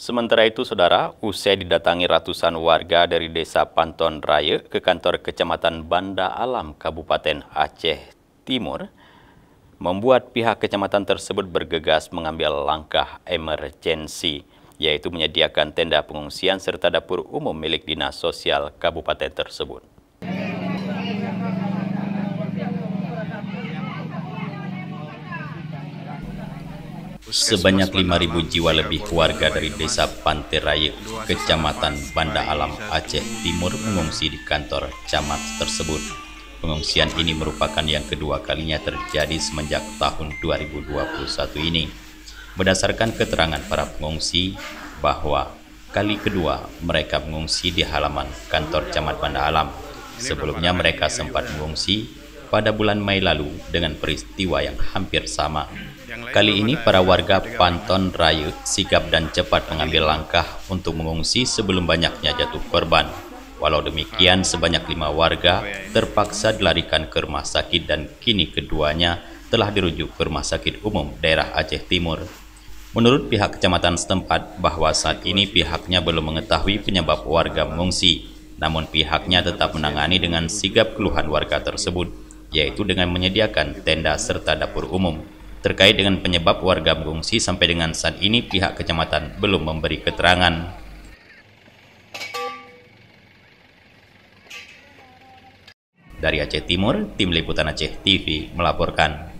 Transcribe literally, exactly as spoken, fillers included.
Sementara itu, saudara, usai didatangi ratusan warga dari Desa Panton Raya ke kantor Kecamatan Banda Alam, Kabupaten Aceh Timur, membuat pihak kecamatan tersebut bergegas mengambil langkah emergensi, yaitu menyediakan tenda pengungsian serta dapur umum milik Dinas Sosial Kabupaten tersebut. Sebanyak lima ribu jiwa lebih warga dari Desa Panton Raya, Kecamatan Banda Alam, Aceh Timur mengungsi di kantor camat tersebut. Pengungsian ini merupakan yang kedua kalinya terjadi semenjak tahun dua ribu dua puluh satu ini. Berdasarkan keterangan para pengungsi bahwa kali kedua mereka mengungsi di halaman kantor camat Banda Alam. Sebelumnya mereka sempat mengungsi pada bulan Mei lalu dengan peristiwa yang hampir sama. Kali ini para warga Panton Raya sigap dan cepat mengambil langkah untuk mengungsi sebelum banyaknya jatuh korban. Walau demikian, sebanyak lima warga terpaksa dilarikan ke rumah sakit dan kini keduanya telah dirujuk ke Rumah Sakit Umum Daerah Aceh Timur. Menurut pihak kecamatan setempat bahwa saat ini pihaknya belum mengetahui penyebab warga mengungsi, namun pihaknya tetap menangani dengan sigap keluhan warga tersebut, yaitu dengan menyediakan tenda serta dapur umum. Terkait dengan penyebab warga mengungsi, sampai dengan saat ini pihak kecamatan belum memberi keterangan. Dari Aceh Timur, Tim Liputan Aceh T V melaporkan.